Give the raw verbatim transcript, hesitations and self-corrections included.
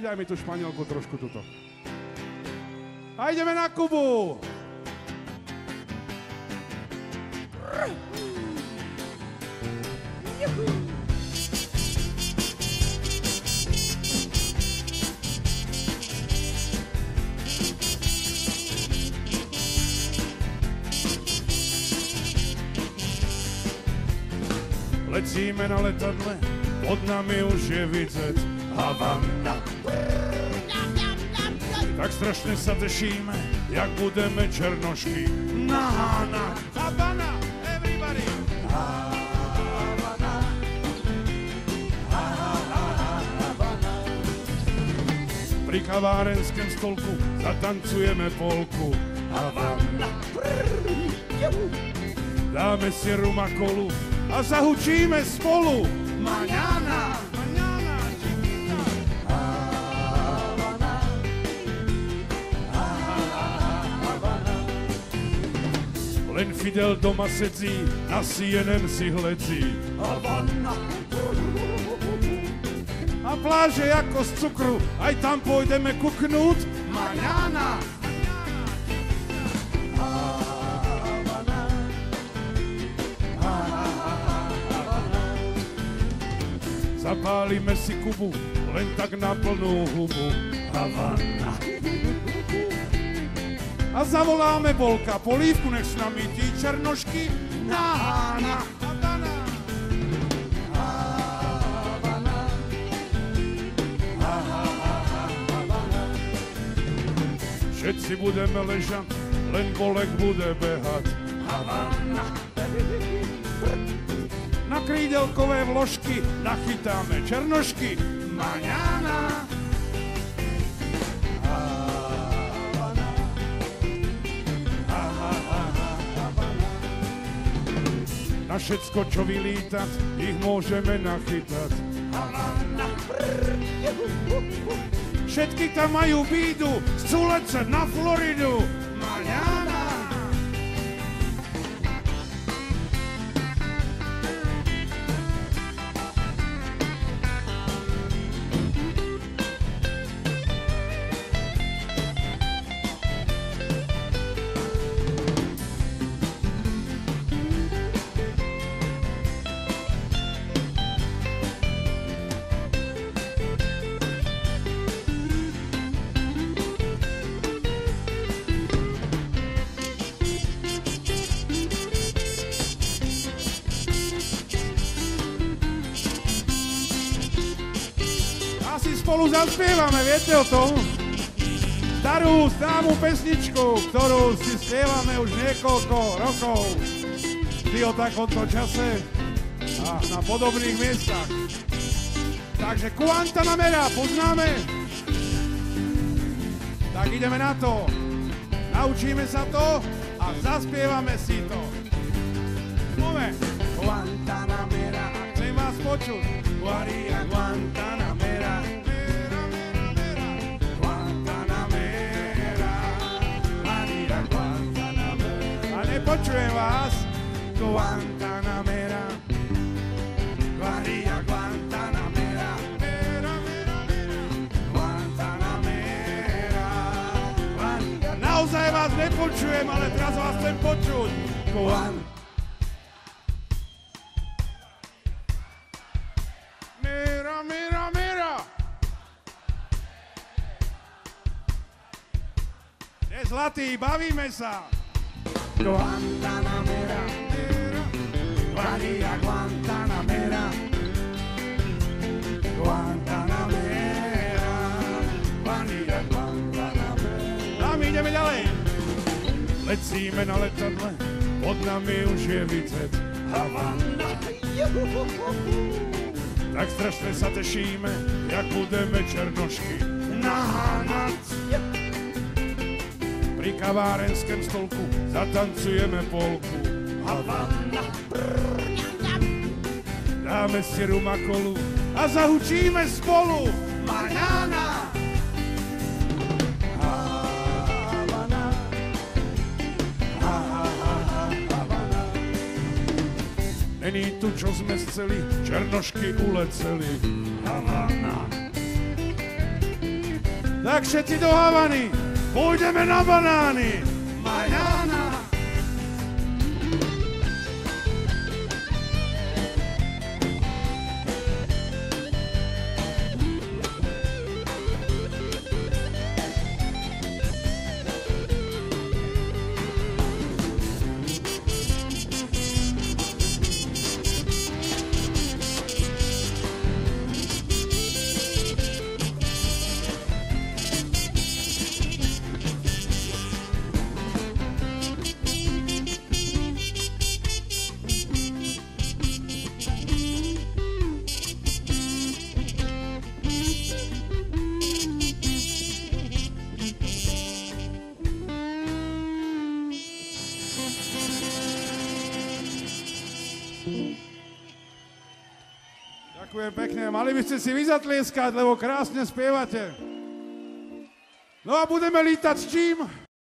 pridaj mi tú Španielku trošku tuto. A ideme na Kubu. Lecíme na letadle, pod nami už je vidět Havana. Tak strašne sa tešíme, jak budeme černošky. Nahana, Havana, everybody. Havana, Havana. Pri kavárenském stolku zatancujeme polku. Havana. Dáme si rum a kolu a zahučíme spolu. Maňana, maňana, chiquita. Havana, Havana. Len Fidel doma sedí, na C N N si hledí. Havana. A pláže jako z cukru, aj tam pôjdeme kuknúť. Maňana. Zapálime si Kubu, len tak na plnú hubu. Havana. A zavoláme Volka, polívku nech s nami tí černošky. Nahana. Havana. Havana. Havana. Všetci budeme ležať, len Volek bude behať. Havana. Na krídelkové vložky nachytáme černošky. Maňana. Havana. Havana. Na všetko, čo vylítať, ich môžeme nachytať. Havana. Všetky tam majú bídu, chcú letět na Floridu. Maňana. Spolu zaspievame, viete o tom? Starú, známú pesničku, ktorú si spievame už niekoľko rokov. Vždy o takomto čase a na podobných miestach. Takže Guantanamera poznáme? Tak ideme na to. Naučíme sa to a zaspievame si to. Moment. Guantanamera, chcem vás počuť. Guaria Guantanamera. Počujem vás. Guantanamera, Guaria Guantanamera, Guantanamera, Guaria. Naozaj vás nepočujem, ale teraz vás chcem počuť. Guan. Mera, mera, mera. Je zlatý, bavíme sa. Guantanamera, Guaria Guantanamera, Guantanamera, Guaria Guantanamera. A my ideme ďalej. Lecíme na letadle, pod nami už je vidět Havana. Tak strašne sa tešíme, jak budeme černošky naháňať. Pri kavárenském stolku zatancujeme polku. Havana. Dáme si rum a kolu a zahučíme spolu. Maňana. Havana. Havana. Není tu, čo sme chceli, černošky uleceli. Havana. Tak všetci do Havany, pôjdeme na banány. Maňana. Ďakujem pekne. Mali by ste si vyzatlieskať, lebo krásne spievate. No a budeme lítať s čím?